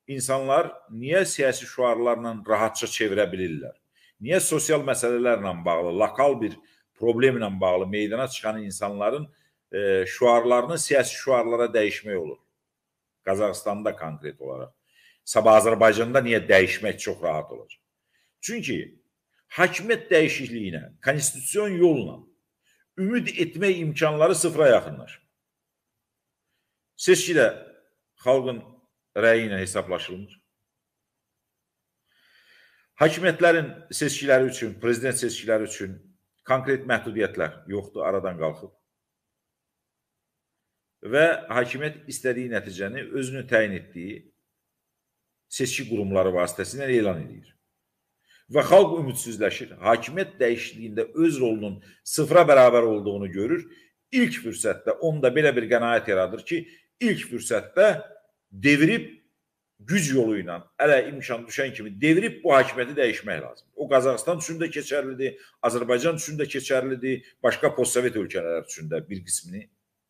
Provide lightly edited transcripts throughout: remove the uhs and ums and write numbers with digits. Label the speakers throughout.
Speaker 1: insanlar niyə siyasi şüarlarla rahatça çevirə bilirlər? Niyə sosial məsələlərlə bağlı, lokal bir problemlə bağlı meydana çıxan insanların şüarlarını siyasi şüarlara dəyişmək olur? Qazaxıstanda konkret olaraq. Sabah Azərbaycanda niyə dəyişmək çox rahat olacaq? Çünki hakimiyyət dəyişikliyinə, konstitusyon yolla ümid etmək imkanları sıfıra yaxınlaşır. Seçkidə xalqın rəyi ilə hesablaşılmır. Hakimiyyətlərin seçkiləri üçün, prezident seçkiləri üçün konkret məhdudiyyətlər yoxdur, aradan qalxıb. Və hakimiyyət istədiyi nəticəni özünü təyin etdiyi seçki qurumları vasitəsilə elan edir. Və xalq ümidsizləşir. Hakimiyyət dəyişikliyində öz rolunun sıfıra bərabər olduğunu görür. İlk fürsətdə onda belə bir qənaət yaradır ki, ilk fürsətdə devirib güc yolu ilə ələ imkan düşən kimi devirib bu hakimiyyəti dəyişmək lazım. O Qazaxıstan üçün də keçərlidir, Azərbaycan üçün də keçərlidir, başqa postsovet ölkələr üçün də bir qismini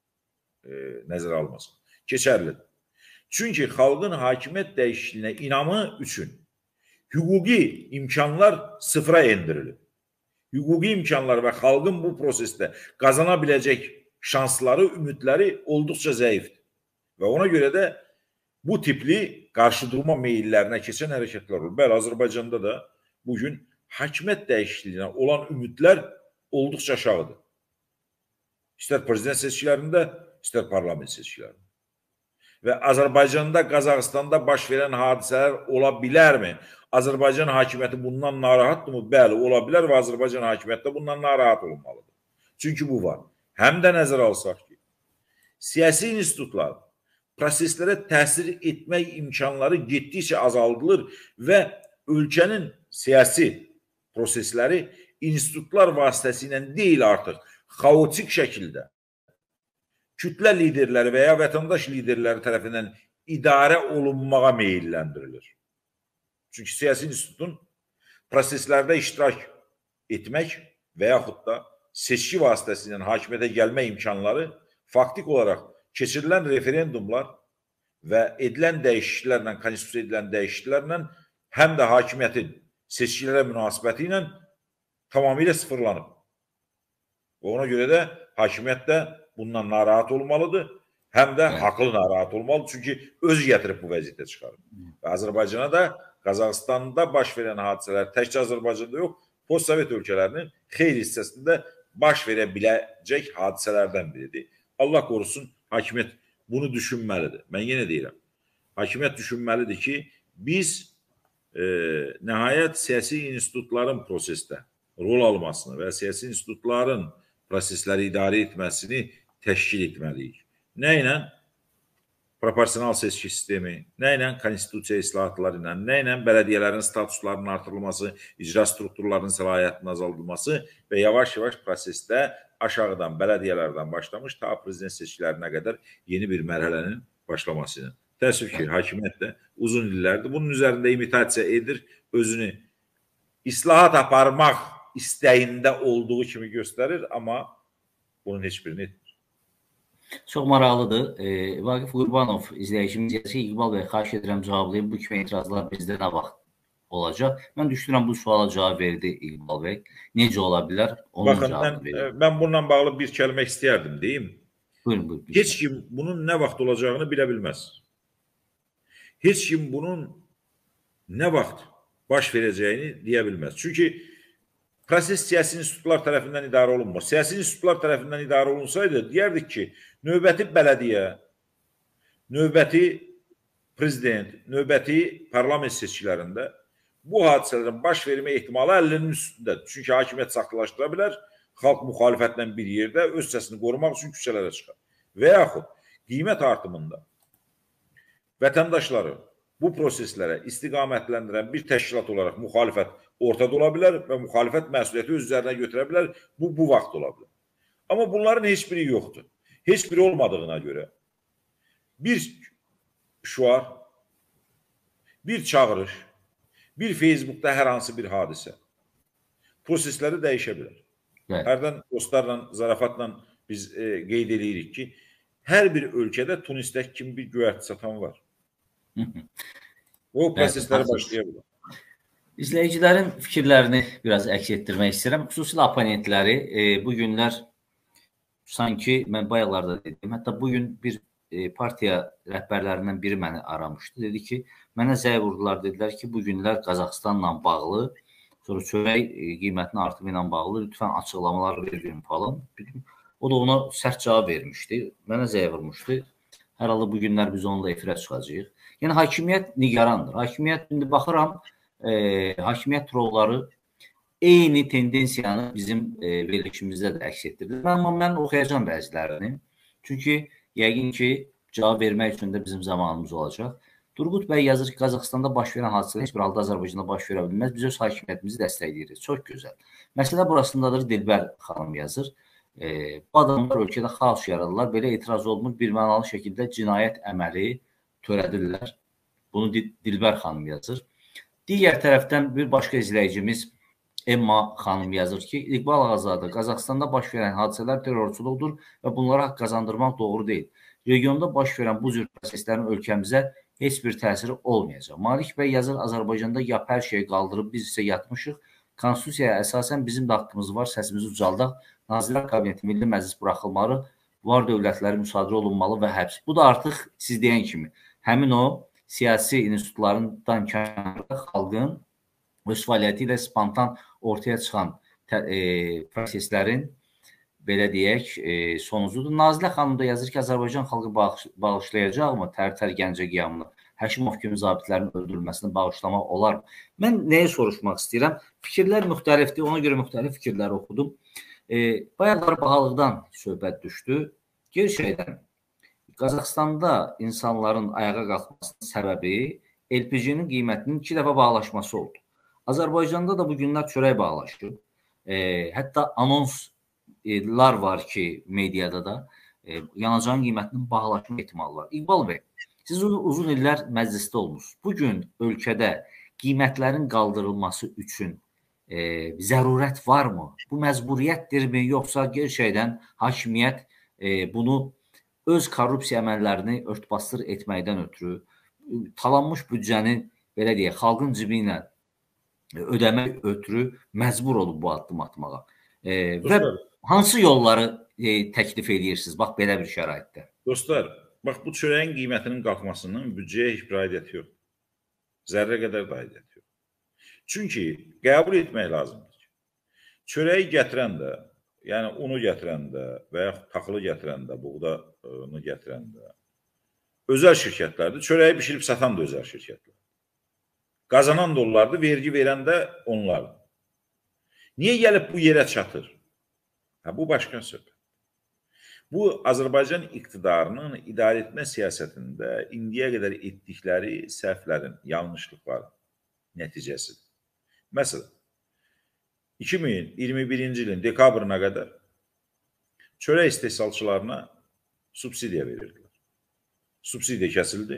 Speaker 1: nəzərə almasın. Keçərlidir. Çünki xalqın hakimiyyət dəyişikliyinə inamı üçün hüquqi imkanlar sıfıra endirilib. Hüquqi imkanlar və xalqın bu prosesdə qazana biləcək şansları, ümidləri olduqca zəifdir. Və ona görə də bu tipli qarşıdurma meyillərinə keçən hərəkətlər olur. Bəli, Azərbaycanda da bugün hakimiyyət dəyişikliyinə olan ümidlər olduqca aşağıdır. İstər prezident seçkilərində, istər parlament seçkilərində. Və Azərbaycanda, Qazaxıstanda baş verən hadisələr ola bilərmi? Azərbaycan hakimiyyəti bundan narahatdırmı? Bəli, ola bilər və Azərbaycan hakimiyyəti də bundan narahat olunmalıdır. Çünki bu var. Həm də nəzərə alsaq ki, siyasi institutlar proseslərə təsir etmək imkanları getdikcə azaldılır və ölkənin siyasi prosesləri institutlar vasitəsilə deyil artıq, xaotik şəkildə kütlə liderləri və ya vətəndaş liderləri tərəfindən idarə olunmağa meyilləndirilir. Çünki siyasi institutun proseslərdə iştirak etmək və yaxud da seçki vasitəsilə hakimiyyətə gəlmə imkanları faktik olaraq keçirilən referendumlar və edilən dəyişikliklərlə, konstitusiya edilən dəyişikliklərlə həm də hakimiyyətin seçkilərə münasibəti ilə tamamilə sıfırlanıb. Və ona görə də hakimiyyət də bundan narahat olmalıdır, həm də haqlı narahat olmalıdır. Çünki özü gətirib bu vəziyyətə çıxarıb. Və Azərbaycana da, Qazaxıstanda baş verən hadisələr təkcə Azərbaycanda yox, postsovet ölkələrinin xeyli hissəsində baş verə biləcək hadisələrdən biridir. Allah qorusun, hakimiyyət bunu düşünməlidir. Mən yenə deyirəm, hakimiyyət düşünməlidir ki, biz nəhayət siyasi institutların prosesdə rol almasını və siyasi institutların prosesləri idarə etməsini təşkil etməliyik. Nə ilə? Proporsional seçki sistemi, nə ilə? Konstitusiya islahatları ilə, nə ilə? Bələdiyyələrin statuslarının artırılması, icra strukturlarının səlahiyyətinin azaldılması və yavaş-yavaş prosesdə aşağıdan, bələdiyyələrdən başlamış, ta prezident seçkilərinə qədər yeni bir mərhələnin başlaması ilə. Təəssüf ki, hakimiyyət də uzun illərdir bunun üzərində imitasiya edir, özünü islahat aparmaq istəyində olduğu kimi göstərir, amma bunun heç birini etmir.
Speaker 2: Çox maraqlıdır. Vaqif Qurbanov izləyicimiz yazır ki, İqbal bəy, xahiş edirəm cavablayın, bu kimi etirazlar bizdə nə vaxt olacaq? Mən düşünürəm bu suala cavab verdi İqbal bəy. Necə ola bilər?
Speaker 1: Baxın, mən bununla bağlı bir kəlmə istəyərdim, deyim.
Speaker 2: Buyurun, buyurun.
Speaker 1: Heç kim bunun nə vaxt olacağını bilə bilməz. Heç kim bunun nə vaxt baş verəcəyini deyə bilməz. Çünki proses siyasi institutlar tərəfindən idarə olunmur. Siyasi institutlar tərəfindən idarə olunsaydı, deyərdik ki, növbəti bələdiyyə, növbəti prezident, növbəti parlament seçkilərində bu hadisələrin baş vermə ehtimalı 50-nin üstündədir. Çünki hakimiyyət saxtalaşdıra bilər, xalq müxalifətlə bir yerdə öz səsini qorumaq üçün küçələrə çıxar. Və yaxud qiymət artımında vətəndaşları bu proseslərə istiqamətləndirən bir təşkilat olaraq müxalifət ortada ola bilər və müxalifət məsuliyyəti öz üzərinə götürə bilər. Bu vaxt ola bilər. Amma bunların heç biri yoxdur. Heç biri olmadığına görə bir şüar, bir çağırış, bir Facebookda hər hansı bir hadisə prosesləri dəyişə bilər. Hərdən dostlarla, zarafatla biz qeyd edirik ki, hər bir ölkədə Tunisdəki kimi bir göyərti satan var. O
Speaker 2: Bəli,
Speaker 1: proseslərə
Speaker 2: hansıdır?
Speaker 1: başlaya bilər.
Speaker 2: İzləyicilərin fikirlərini biraz əks etdirmək istəyirəm. Xüsusilə oponentləri bu günlər sanki mən bayaqlarda dedim, hətta bu gün bir partiya rəhbərlərindən biri məni aramışdı. Dedi ki, mənə zəng vurdular, dedilər ki, bu günlər Qazaxıstanla bağlı, sonra çörək qiymətinin artımı ilə bağlı lütfən açıqlamalar verin falan. O da ona sərt cavab vermişdi. Mənə zəng vurmuşdu. Hər halda bu günlər biz onunla efirə çıxacağıq. Yəni hakimiyyət nigarandır. Hakimiyyət indi baxıram, hakimiyyət trolları eyni tendensiyanı bizim verilişimizdə də əks etdirdi. Amma mən oxuyacağam bəzilərini. Çünki yəqin ki, cavab vermək üçün də bizim zamanımız olacaq. Turqut bəy yazır ki, Qazaxıstanda baş verən hadisələr heç bir halda Azərbaycanda baş verə bilməz. Biz öz hakimiyyətimizi dəstəkləyirik. Çox gözəl. Məsələ burasındadır, Dilbər xanım yazır. Bu adamlar ölkədə xaos yaradılar. Belə etiraz olunur, birmənalı şəkildə cinayət əməli törədirlər. Bunu Dilbər xanım yazır. Digər tərəfdən bir başqa izləyicimiz Emma xanım yazır ki, İqbal Ağazadə, Qazaxıstanda baş verən hadisələr terrorçuluqdur və bunlara haqq qazandırmaq doğru deyil. Regionda baş verən bu cür proseslərin ölkəmizə heç bir təsiri olmayacaq. Malik bəy yazır, Azərbaycanda yap hər şeyi qaldırıb, biz isə yatmışıq. Konstitusiyaya əsasən bizim də haqqımız var, səsimizi ucaldaq. Nazirlər Kabineti, Milli Məclis buraxılmalı, var dövlətləri müsadirə olunmalı və həbs. Bu da artıq siz deyən kimi, həmin o siyasi institutlarından kənarda xalqın öz fəaliyyəti ilə spontan ortaya çıxan proseslərin belə deyək, sonucudur. Nazilə xanım da yazır ki, Azərbaycan xalqı bağışlayacaqmı Tərtər Gəncə qiyamını, Həşimov kimi zabitlərin öldürülməsini bağışlamaq olar mı? Mən nəyə soruşmaq istəyirəm? Fikirlər müxtəlifdir, ona görə müxtəlif fikirlər oxudum. Bayaqlar bahalıqdan söhbət düşdü. Gerçəkdən, Qazaxıstanda insanların ayağa qalxmasının səbəbi LPG-nin qiymətinin 2 dəfə bağlaşması oldu. Azərbaycanda da bu günlər çörək bağlaşır. Hətta anonslar var ki, mediada da yanacağın qiymətinin bağlaşma ehtimalı var. İqbal bəy, siz uzun illər məclisdə olmusunuz. Bugün ölkədə qiymətlərin qaldırılması üçün zərurət varmı? Bu məcburiyyətdirmi, yoxsa gerçəkdən hakimiyyət bunu öz korrupsiya əməllərini örtbasdır etməkdən ötürü talanmış büdcəni, belə deyək, xalqın cibi ilə ödəmək ötürü məcbur olub bu addım atmağa. Və hansı yolları təklif edirsiniz, bax, belə bir şəraitdə?
Speaker 1: Dostlar, bax, bu çörəyin qiymətinin qalxmasının büdcəyə heç bir aidiyyəti yox. Zərrə qədər də aidiyyəti yox. Çünki qəbul etmək lazımdır ki, çörəyi gətirən də, yəni unu gətirən də və yaxud taxılı gətirən də, buğdanı gətirən də özəl şirkətlərdir. Çörəyi bişirib satan da özəl şirkətlər. Qazanan da onlardır, vergi verən də onlardır. Niyə gəlib bu yerə çatır? Bu başqa söhbət. Bu, Azərbaycan iqtidarının idarə etmə siyasətində indiyə qədər etdikləri səhvlərin, yanlışlıqların nəticəsidir. Məsələn, 2021-ci ilin dekabrına qədər çörək istehsalçılarına subsidiya verirdilər. Subsidiya kəsildi.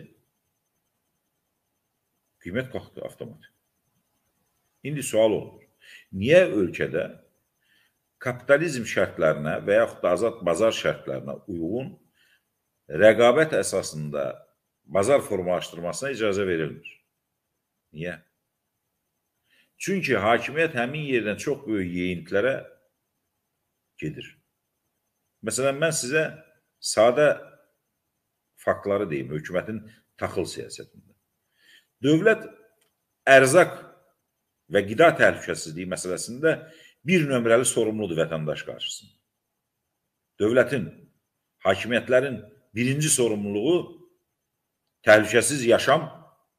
Speaker 1: Qiymət qalxdı avtomatik. İndi sual olur. Niyə ölkədə kapitalizm şərtlərinə və yaxud da azad bazar şərtlərinə uyğun rəqabət əsasında bazar formalaşdırmasına icazə verilmir? Niyə? Çünki hakimiyyət həmin yerdən çox böyük yeyintilərə gedir. Məsələn, mən sizə sadə faktları deyim, hökumətin taxıl siyasətində. Dövlət ərzaq və qida təhlükəsizliyi məsələsində bir nömrəli sorumludur vətəndaş qarşısında. Dövlətin, hakimiyyətlərin birinci sorumluluğu təhlükəsiz yaşam,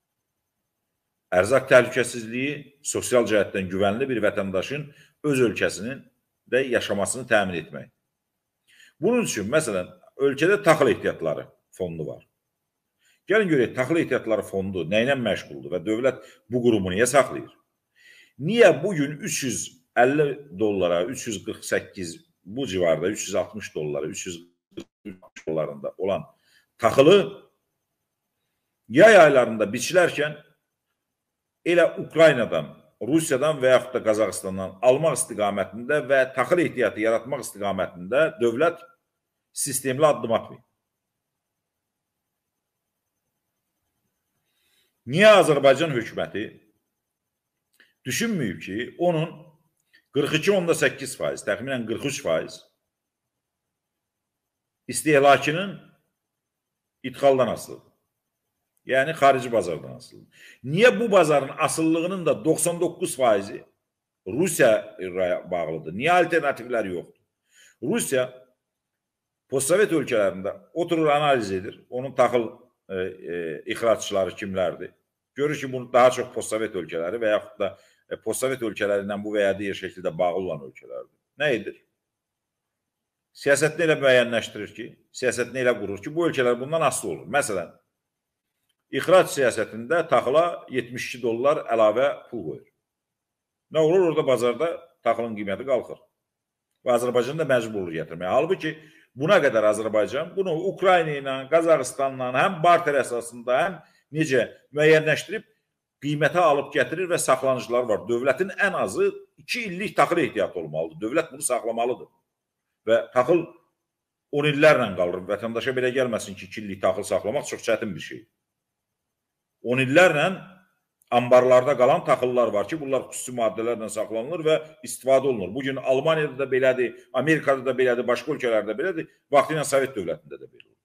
Speaker 1: ərzaq təhlükəsizliyi, sosial cəhətdən güvənli bir vətəndaşın öz ölkəsinin də yaşamasını təmin etmək. Bunun üçün, məsələn, ölkədə taxıl ehtiyatları fondu var. Gəlin görək, taxıl ehtiyatları fondu nə ilə məşğuldur və dövlət bu qurumu niyə saxlayır? Niyə bugün 350 dollara, 348, bu civarda 360 dollara, 340 dollarında olan taxılı yay aylarında biçilərkən elə Ukraynadan, Rusiyadan və yaxud da Qazaxıstandan almaq istiqamətində və taxıl ehtiyatı yaratmaq istiqamətində dövlət sistemli addım atmayıb. Niyə Azərbaycan hökuməti düşünməyib ki, onun 42,8%, təxminən 43% istehlakının idxaldan asılıdır. Yəni, xarici bazardan asılıdır. Niyə bu bazarın asıllığının da 99%-i Rusiya ilə bağlıdır? Niyə alternativləri yoxdur? Rusiya postsovet ölkələrində oturur, analiz edir. Onun taxıl ixracçıları kimlərdir? Görür ki, bunu daha çox postsovet ölkələri və yaxud da postsovet ölkələrindən bu və ya digər şəkildə bağlı olan ölkələrdir. Nə edir? Siyasətini elə müəyyənləşdirir ki, siyasətini elə qurur ki, bu ölkələr bundan asılı olur. Məsələn, ixrac siyasətində taxıla $72 əlavə pul qoyur. Nə olur? Orada bazarda taxılın qiyməti qalxır. Və Azərbaycan da məcbur olur gətirməyə. Halbuki buna qədər Azərbaycan bunu Ukrayna ilə, Qazaxıstanla həm barter əsasında, həm necə müəyyənləşdirib qiymətə alıb gətirir və saxlanıcılar var. Dövlətin ən azı 2 illik taxıl ehtiyatı olmalıdır. Dövlət bunu saxlamalıdır. Və taxıl 10 illərlə qalır. Vətəndaşa belə gəlməsin ki, 2 illik taxıl saxlamaq çox çətin bir şey. 10 illərlə ambarlarda qalan taxıllar var ki, bunlar xüsusi maddələrlə saxlanılır və istifadə olunur. Bugün Almaniyada da belədir, Amerikada da belədir, başqa ölkələrdə belədir, vaxtıyla Sovet dövlətində də belə olur.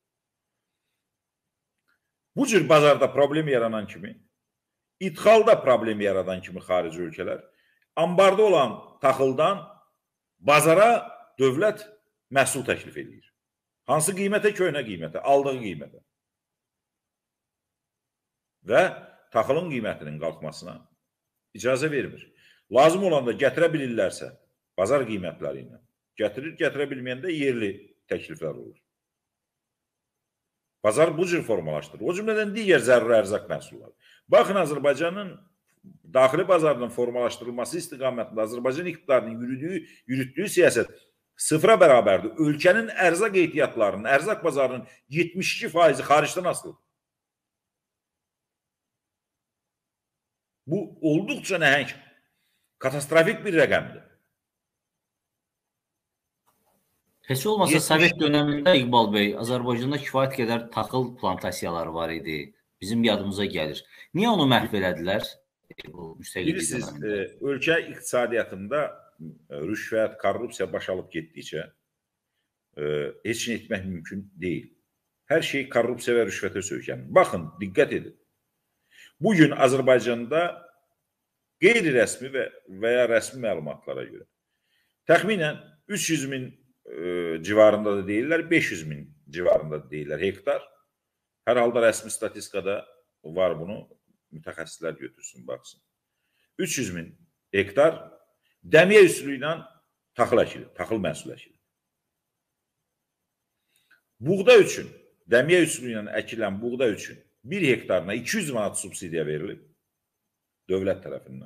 Speaker 1: Bu cür bazarda problem yaranan kimi, idxalda problem yaradan kimi xarici ölkələr, ambarda olan taxıldan bazara dövlət məhsul təklif edir. Hansı qiymətə? Köhnə qiymətə, aldığı qiymətə. Və taxılın qiymətinin qalxmasına icazə vermir. Lazım olanda gətirə bilirlərsə, bazar qiymətləri ilə gətirir, gətirə bilməyəndə yerli təkliflər olur. Bazar bu cür formalaşdırır. O cümlədən digər zəruri ərzaq məhsulları. Baxın, Azərbaycanın daxili bazarının formalaşdırılması istiqamətində Azərbaycan iqtidarının yürütdüyü siyasət sıfıra bərabərdir. Ölkənin ərzaq ehtiyatlarının, ərzaq bazarının 72%-i xaricdən asılıdır. Bu, olduqca nəhəng, katastrofik bir rəqəmdir.
Speaker 2: Heç olmasa Sovet dönəmində İqbal bəy, Azərbaycanda kifayət qədər taxıl plantasiyaları var idi. Bizim yadımıza gəlir. Niyə onu məhv elədilər?
Speaker 1: Bilirsiniz, ölkə iqtisadiyyatında rüşvət, korrupsiya baş alıb getdikcə heç nə etmək mümkün deyil. Hər şey korrupsiya və rüşvətə söykənir. Baxın, diqqət edin. Bugün Azərbaycanda qeyri-rəsmi və ya rəsmi məlumatlara görə təxminən 300 min civarında da deyirlər, 500 min civarında da deyirlər hektar. Hər halda rəsmi statistikada var bunu, mütəxəssislər götürsün, baxsın. 300 min hektar dəmiyə üsulu ilə taxıl əkilir, taxıl məhsul əkilir. Buğda üçün, dəmiyə üsulu ilə əkilən buğda üçün 1 hektarına 200 manat subsidiya verilir dövlət tərəfindən.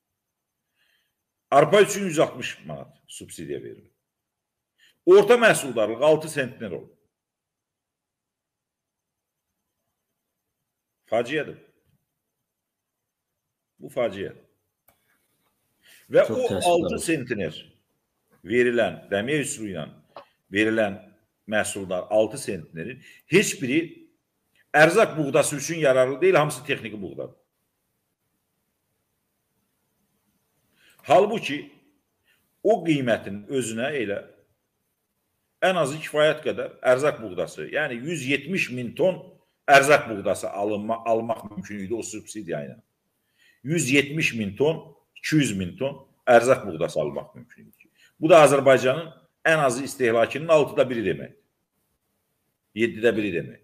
Speaker 1: Arpa üçün 160 manat subsidiya verilir. Orta məhsuldarlıq 6 sentner olur. Faciədir. Bu faciədir. Və o 6 sentner verilən, dəmiyə üsulu ilə verilən məhsuldar 6 sentnerin heç biri ərzaq buğdası üçün yararlı deyil, hamısı texniki buğdadır. Halbuki o qiymətin özünə elə ən azı kifayət qədər ərzaq buğdası, yəni 170 min ton ərzaq buğdası almaq mümkün idi o subsidiya ilə. 170 min ton, 200 min ton ərzaq buğdası almaq mümkün idi. Bu da Azərbaycanın ən azı istehlakının 6'da 1'i demək. 7'də 1'i demək.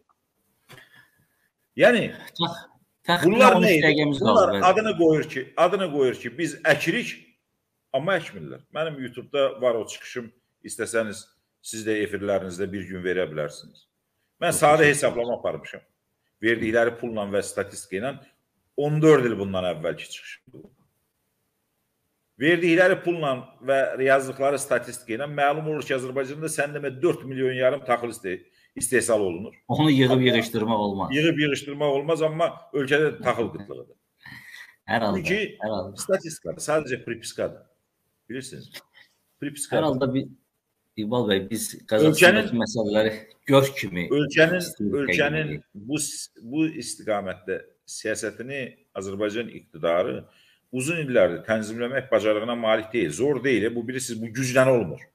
Speaker 1: Yəni, bunlar nə edir? Bunlar adını qoyur ki, biz əkirik, amma əkmirlər. Mənim YouTube'da var o çıxışım, istəsəniz siz də efirlərinizdə bir gün verə bilərsiniz. Mən sadə hesablama aparmışım. Verdikləri pulla və statistika ilə 14 il bundan əvvəlki çıxışım. Verdikləri pulla və yazdıqları statistika ilə məlum olur ki, Azərbaycanda sən demə 4 milyon yarım taxıl istehsal olunur.
Speaker 2: Onu yığıb-yığışdırmaq olmaz.
Speaker 1: Yığıb-yığışdırmaq olmaz, amma ölkədə taxıl qıtlığıdır.
Speaker 2: Hər halda.
Speaker 1: Çünki statistikadır, sadəcə pripiskadır. Bilirsiniz.
Speaker 2: Hər halda İqbal bəy, biz Qazaxstandakı məsələləri gör kimi
Speaker 1: ölkənin bu istiqamətdə siyasətini Azərbaycan iqtidarı uzun illərdir tənzimləmək bacarığına malik deyil. Zor deyil. Bu bilirsiniz, bu güclə olmur.